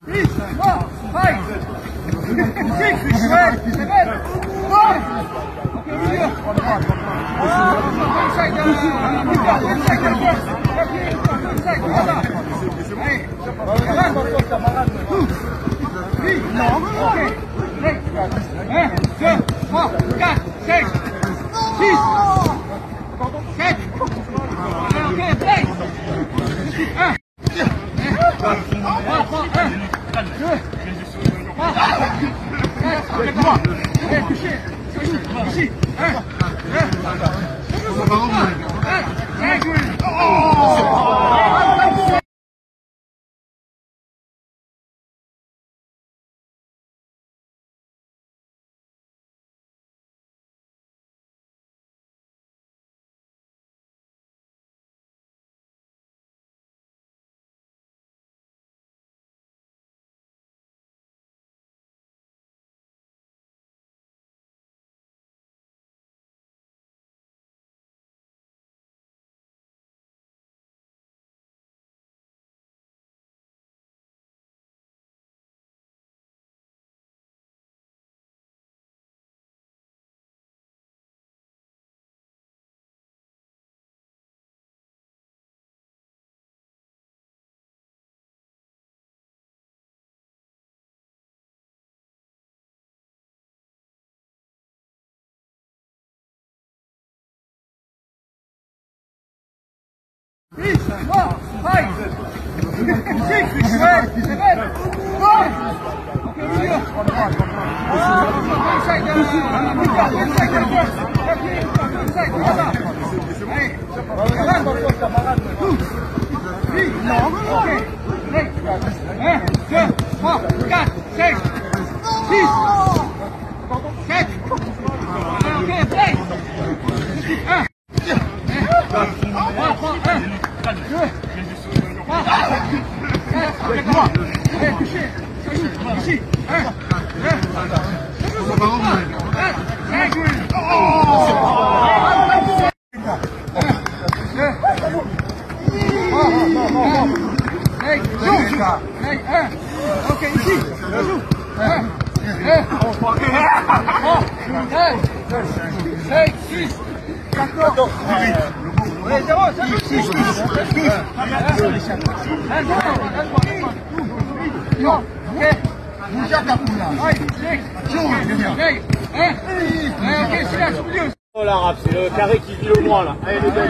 Oh l'arabe, c'est le carré qui vit le moins là. Allez les gars.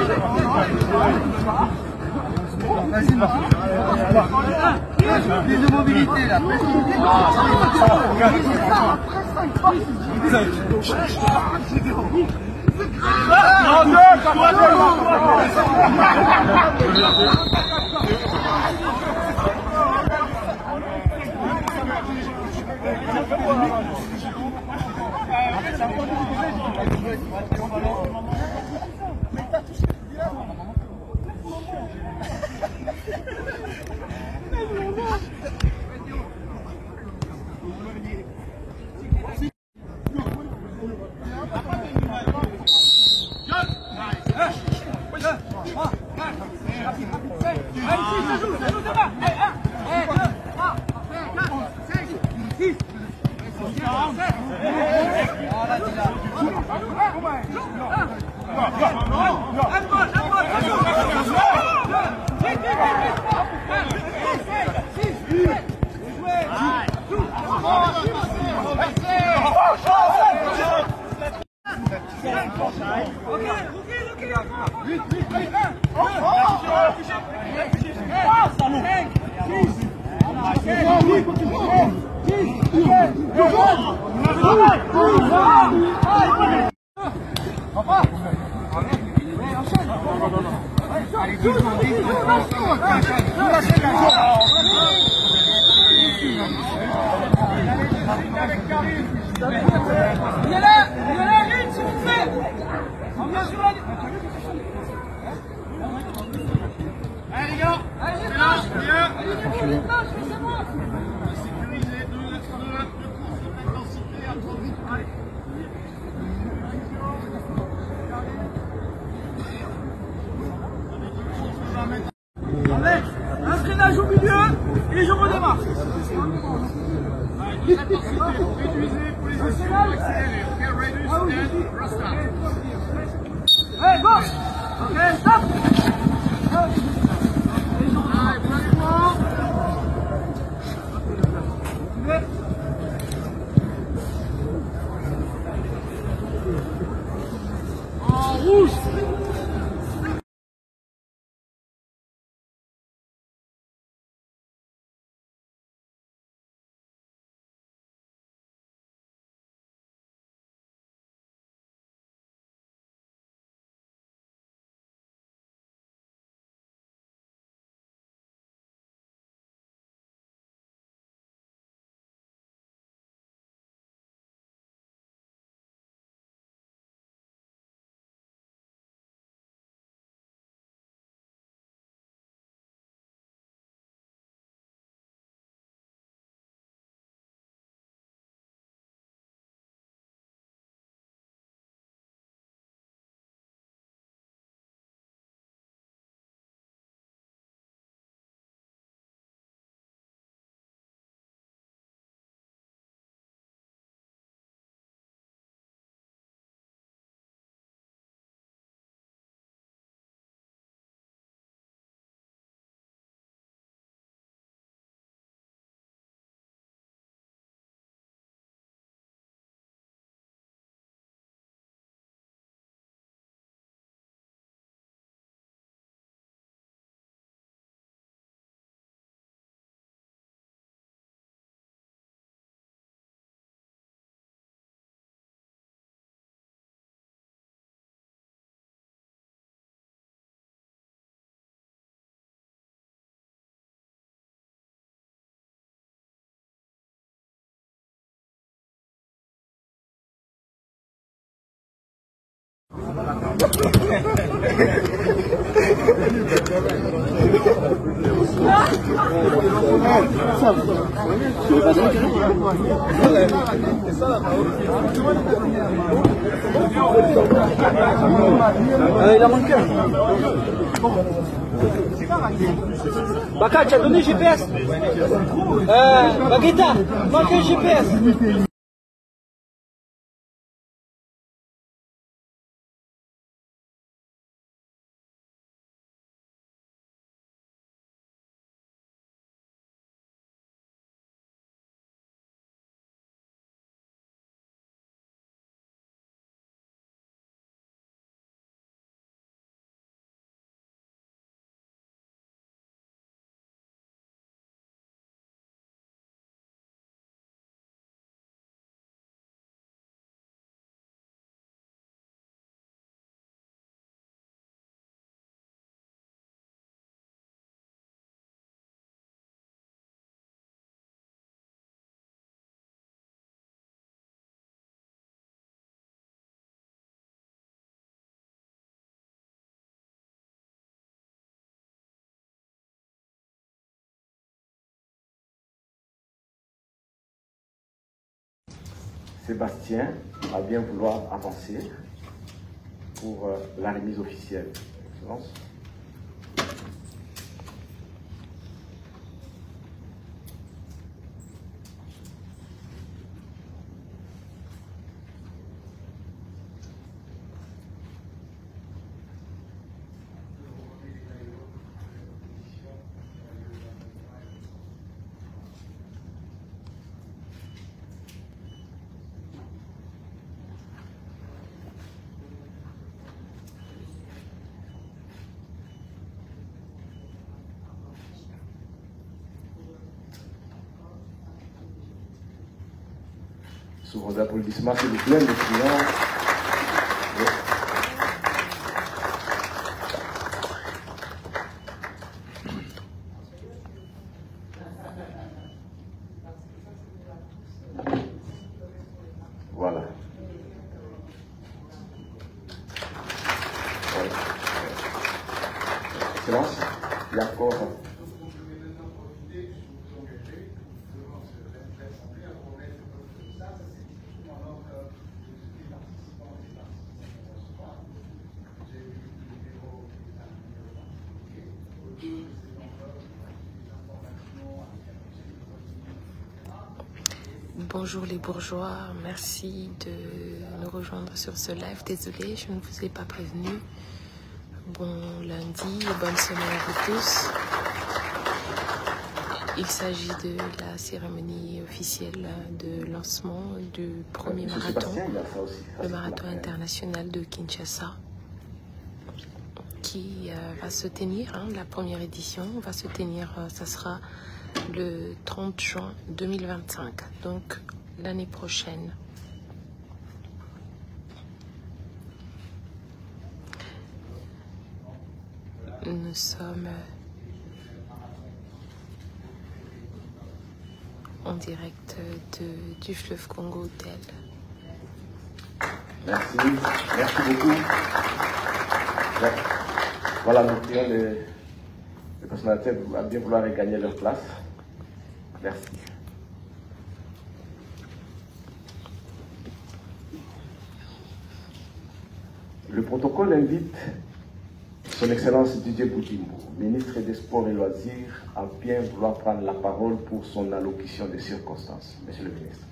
Vas-y, Marc. Plus de mobilité là. Un freinage au milieu et je redémarre. Réduisez pour les assurer, accélérez. Ok, reduce and restart. Hey, go! Okay, stop! Allez, prenez moi. En rouge. Il a manqué. Baka, tu as donné le GPS. Baguetta, manqué le GPS. Sébastien va bien vouloir avancer pour la remise officielle. Excellence. Sous vos applaudissements, s'il vous plaît, les clients. Voilà. Excellence, il y a encore. Bonjour les bourgeois, merci de nous rejoindre sur ce live. Désolée, je ne vous ai pas prévenu. Bon lundi et bonne semaine à vous tous. Il s'agit de la cérémonie officielle de lancement du premier marathon, le marathon international de Kinshasa, qui va se tenir, la première édition va se tenir, ça sera le 30 juin 2025, donc l'année prochaine. Nous sommes en direct du fleuve Congo Hotel. Merci, merci beaucoup. Voilà, nous prions les personnalités à bien vouloir regagner leur place. Merci. Le protocole invite Son Excellence Didier Boudimbo, ministre des Sports et Loisirs, à bien vouloir prendre la parole pour son allocution de circonstances. Monsieur le ministre.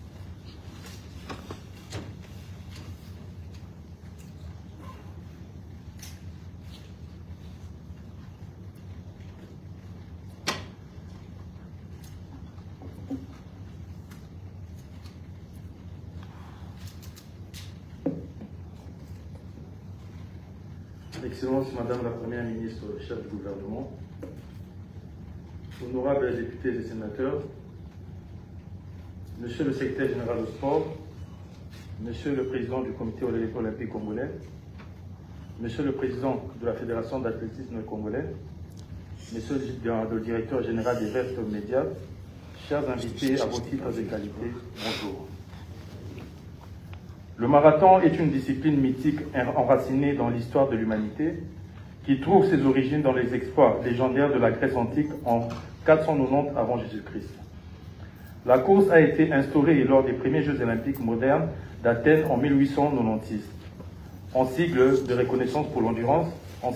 Excellence Madame la Première ministre, chef du gouvernement, honorables députés et sénateurs, Monsieur le secrétaire général du sport, Monsieur le président du comité olympique congolais, Monsieur le président de la Fédération d'athlétisme congolais, Monsieur le directeur général des Verts Médias, chers invités à vos titres et qualités, bonjour. Le marathon est une discipline mythique enracinée dans l'histoire de l'humanité qui trouve ses origines dans les exploits légendaires de la Grèce antique en 490 avant Jésus-Christ. La course a été instaurée lors des premiers Jeux olympiques modernes d'Athènes en 1896, en signe de reconnaissance pour l'endurance,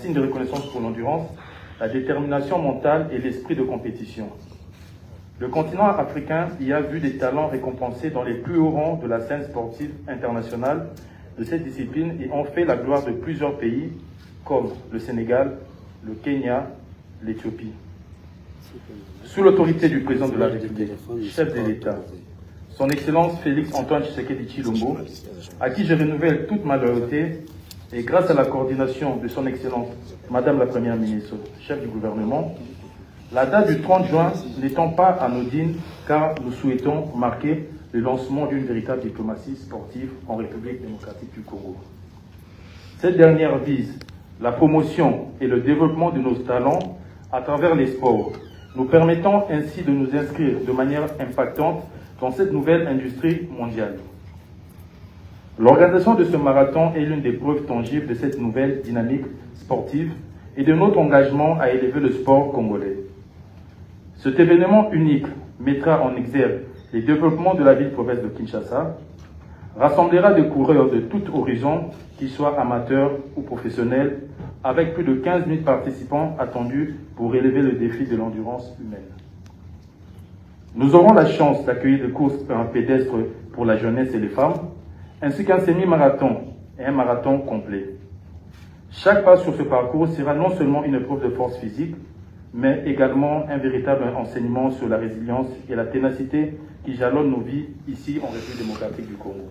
la détermination mentale et l'esprit de compétition. Le continent africain y a vu des talents récompensés dans les plus hauts rangs de la scène sportive internationale de cette discipline et ont fait la gloire de plusieurs pays comme le Sénégal, le Kenya, l'Éthiopie. Sous l'autorité du président de la République, chef de l'État, son Excellence Félix Antoine Tshisekedi Tshilombo, à qui je renouvelle toute ma loyauté, et grâce à la coordination de son Excellence Madame la Première ministre, chef du gouvernement, la date du 30 juin n'étant pas anodine, car nous souhaitons marquer le lancement d'une véritable diplomatie sportive en République démocratique du Congo. Cette dernière vise la promotion et le développement de nos talents à travers les sports, nous permettant ainsi de nous inscrire de manière impactante dans cette nouvelle industrie mondiale. L'organisation de ce marathon est l'une des preuves tangibles de cette nouvelle dynamique sportive et de notre engagement à élever le sport congolais. Cet événement unique mettra en exergue les développements de la ville-province de Kinshasa, rassemblera des coureurs de tout horizon, qu'ils soient amateurs ou professionnels, avec plus de 15 000 participants attendus pour relever le défi de l'endurance humaine. Nous aurons la chance d'accueillir des courses pédestres pour la jeunesse et les femmes, ainsi qu'un semi-marathon et un marathon complet. Chaque pas sur ce parcours sera non seulement une épreuve de force physique, mais également un véritable enseignement sur la résilience et la ténacité qui jalonnent nos vies ici en République démocratique du Congo.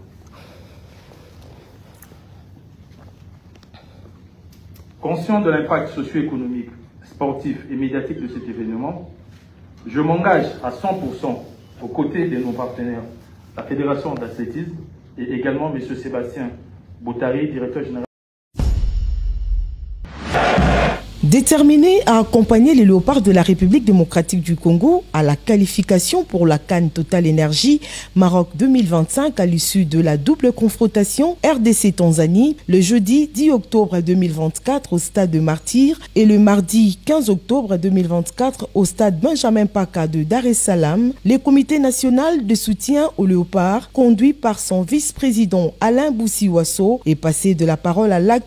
Conscient de l'impact socio-économique, sportif et médiatique de cet événement, je m'engage à 100% aux côtés de nos partenaires, la Fédération d'athlétisme et également M. Sébastien Boutari, directeur général. Déterminé à accompagner les léopards de la République démocratique du Congo à la qualification pour la CAN Total Énergie Maroc 2025 à l'issue de la double confrontation RDC-Tanzanie le jeudi 10 octobre 2024 au stade de Martyr et le mardi 15 octobre 2024 au stade Benjamin Paka de Dar es Salaam, le comité national de soutien aux léopards, conduit par son vice-président Alain Boussiwasso, est passé de la parole à l'acte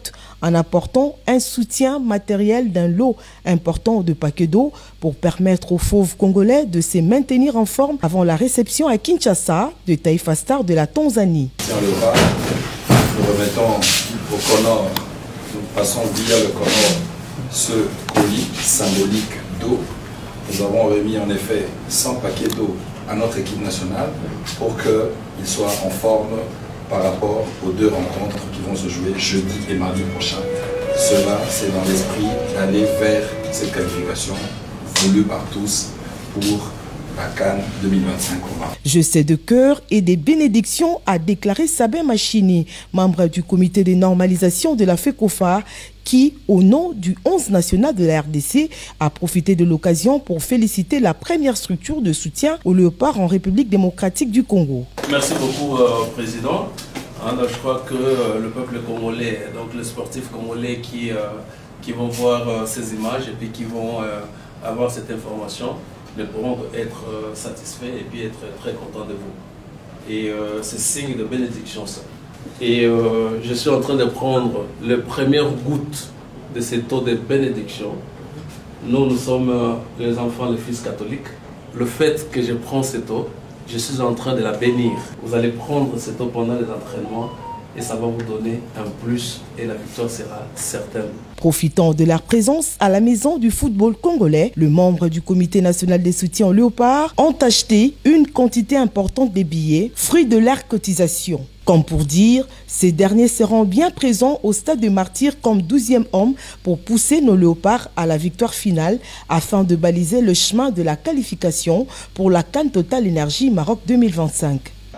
en apportant un soutien matériel d'un lot important de paquets d'eau pour permettre aux fauves congolais de se maintenir en forme avant la réception à Kinshasa de Taifa Stars de la Tanzanie. Nous remettons au Comore, nous passons via le Comore ce colis symbolique d'eau. Nous avons remis en effet 100 paquets d'eau à notre équipe nationale pour qu'ils soient en forme par rapport aux 2 rencontres qui vont se jouer jeudi et mardi prochain. Cela, c'est dans l'esprit d'aller vers cette qualification voulue par tous pour la CAN 2025 au Maroc. Je sais de cœur et des bénédictions, a déclaré Sabin Machini, membre du comité de normalisation de la FECOFA, qui, au nom du 11 national de la RDC, a profité de l'occasion pour féliciter la première structure de soutien aux léopards en République démocratique du Congo. Merci beaucoup, Président. Je crois que le peuple congolais, donc les sportifs congolais qui vont voir ces images et puis qui vont avoir cette information, ne pourront être satisfaits et puis être très contents de vous. Et c'est signe de bénédiction ça. Et je suis en train de prendre les premières gouttes de cette eau de bénédiction. Nous sommes les enfants, les fils catholiques. Le fait que je prends cette eau, je suis en train de la bénir. Vous allez prendre cette eau pendant les entraînements et ça va vous donner un plus et la victoire sera certaine. Profitant de leur présence à la maison du football congolais, les membres du comité national des soutiens aux léopards ont acheté une quantité importante de billets, fruit de leur cotisation. Comme pour dire, ces derniers seront bien présents au stade de Martyrs comme 12e homme pour pousser nos léopards à la victoire finale afin de baliser le chemin de la qualification pour la CAN Total Énergie Maroc 2025.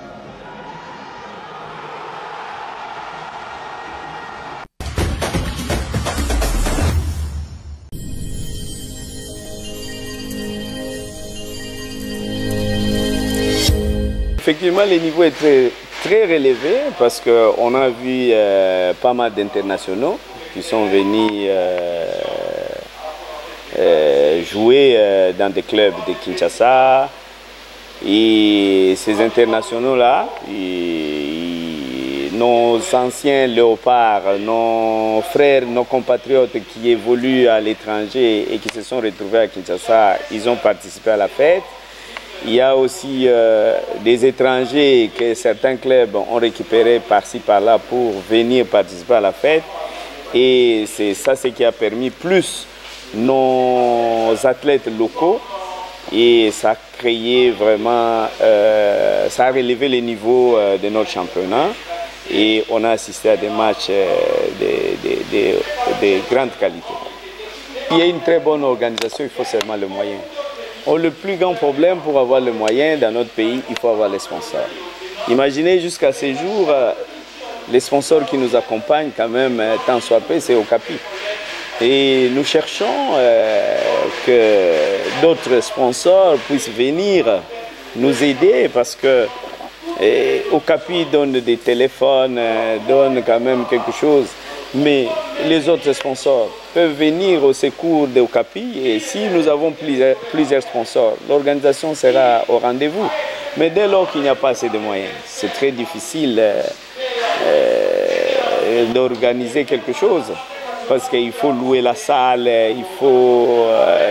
Effectivement, le niveau est très relevé parce qu'on a vu pas mal d'internationaux qui sont venus jouer dans des clubs de Kinshasa. Et ces internationaux-là, nos anciens léopards, nos frères, nos compatriotes qui évoluent à l'étranger et qui se sont retrouvés à Kinshasa, ils ont participé à la fête. Il y a aussi des étrangers que certains clubs ont récupérés par-ci par-là pour venir participer à la fête. Et c'est ça ce qui a permis plus nos athlètes locaux. Et ça a créé vraiment, ça a relevé le niveau de notre championnat. Et on a assisté à des matchs de grande qualité. Il y a une très bonne organisation, il faut seulement le moyen. Le plus grand problème pour avoir le moyen dans notre pays, il faut avoir les sponsors. Imaginez jusqu'à ces jours, les sponsors qui nous accompagnent quand même, tant soit peu, c'est Okapi. Et nous cherchons que d'autres sponsors puissent venir nous aider parce que Okapi donne des téléphones, donne quand même quelque chose. Mais les autres sponsors peuvent venir au secours de Okapi et si nous avons plusieurs sponsors, l'organisation sera au rendez-vous. Mais dès lors qu'il n'y a pas assez de moyens, c'est très difficile d'organiser quelque chose parce qu'il faut louer la salle, il faut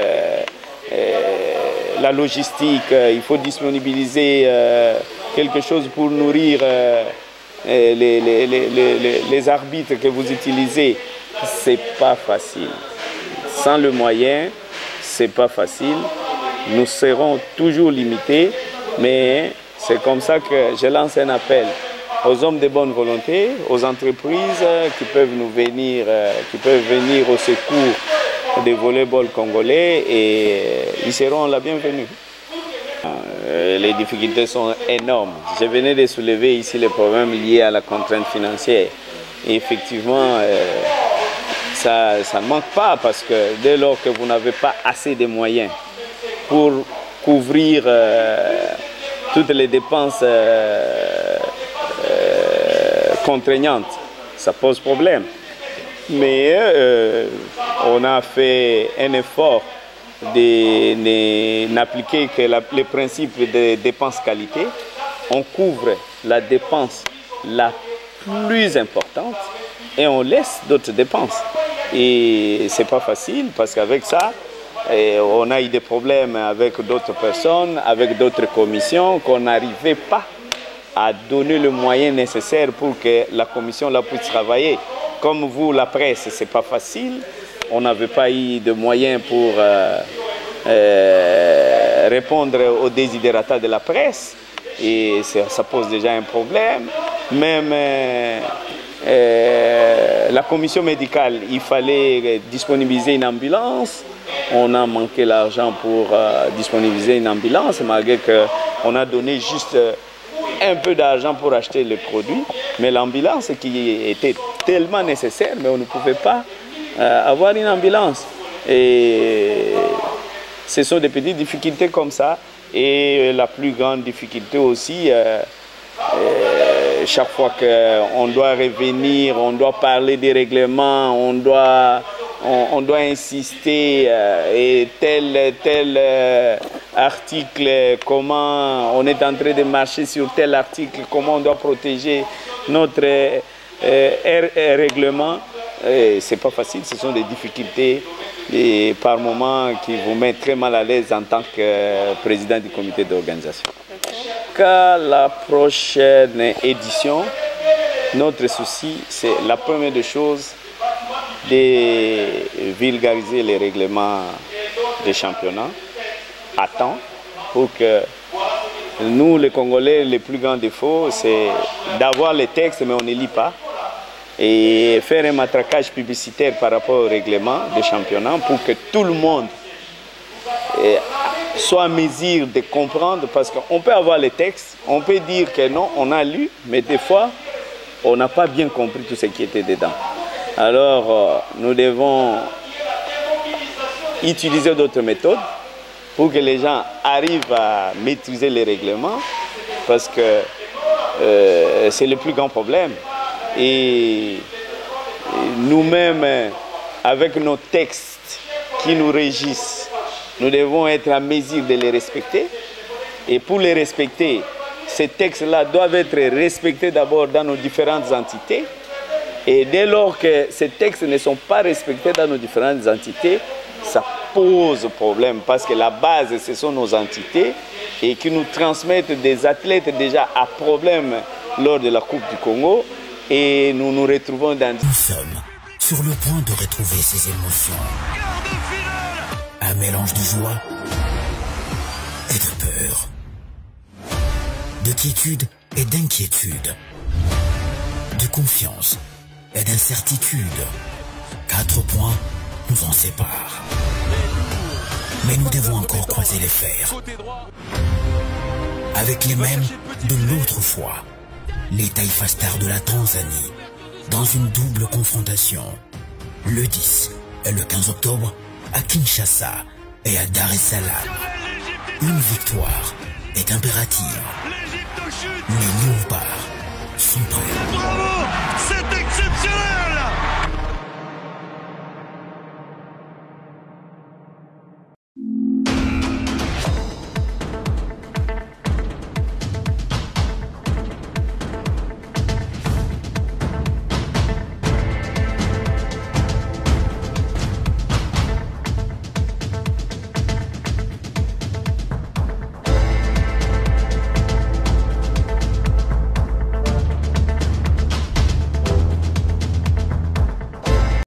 la logistique, il faut disponibiliser quelque chose pour nourrir les arbitres que vous utilisez. C'est pas facile. Sans le moyen, c'est pas facile. Nous serons toujours limités, mais c'est comme ça que je lance un appel aux hommes de bonne volonté, aux entreprises qui peuvent venir au secours des volleyball congolais et ils seront la bienvenue. Les difficultés sont énormes. Je venais de soulever ici les problèmes liés à la contrainte financière. Et effectivement, ça ne manque pas parce que dès lors que vous n'avez pas assez de moyens pour couvrir toutes les dépenses contraignantes, ça pose problème. Mais on a fait un effort de n'appliquer que le principe de dépense qualité. On couvre la dépense la plus importante et on laisse d'autres dépenses. Et c'est pas facile parce qu'avec ça, on a eu des problèmes avec d'autres personnes, avec d'autres commissions qu'on n'arrivait pas à donner le moyen nécessaire pour que la commission là puisse travailler. Comme vous, la presse, c'est pas facile. On n'avait pas eu de moyens pour répondre aux desiderata de la presse. Et ça pose déjà un problème. Même la commission médicale, il fallait disponibiliser une ambulance. On a manqué l'argent pour disponibiliser une ambulance, malgré qu'on a donné juste un peu d'argent pour acheter les produits. Mais l'ambulance qui était tellement nécessaire, mais on ne pouvait pas avoir une ambulance. Et ce sont des petites difficultés comme ça. Et la plus grande difficulté aussi, chaque fois qu'on doit revenir, on doit parler des règlements, on doit insister, et tel article, comment on est en train de marcher sur tel article, comment on doit protéger notre règlement. C'est pas facile, ce sont des difficultés et par moments qui vous mettent très mal à l'aise en tant que président du comité d'organisation. Qu'à la prochaine édition, notre souci, c'est la première des choses de vulgariser les règlements des championnats à temps pour que nous, les Congolais, le plus grand défaut, c'est d'avoir les textes mais on ne lit pas et faire un matraquage publicitaire par rapport au règlement des championnats pour que tout le monde soit en mesure de comprendre, parce qu'on peut avoir les textes, on peut dire que non, on a lu, mais des fois, on n'a pas bien compris tout ce qui était dedans. Alors, nous devons utiliser d'autres méthodes pour que les gens arrivent à maîtriser les règlements, parce que c'est le plus grand problème. Et nous-mêmes, avec nos textes qui nous régissent, nous devons être à mesure de les respecter. Et pour les respecter, ces textes-là doivent être respectés d'abord dans nos différentes entités. Et dès lors que ces textes ne sont pas respectés dans nos différentes entités, ça pose problème parce que la base, ce sont nos entités et qui nous transmettent des athlètes déjà à problème lors de la Coupe du Congo. Et nous nous retrouvons dans... Nous sommes sur le point de retrouver ces émotions. Un mélange de joie et de peur, de quiétude et d'inquiétude, de confiance et d'incertitude. 4 points nous en séparent. Mais nous devons encore croiser les fers. Avec les mêmes de l'autre fois, les Taifa Stars de la Tanzanie, dans une double confrontation, le 10 et le 15 octobre, à Kinshasa et à Dar es Salaam. Une victoire est impérative. Mais nulle part sont prêts.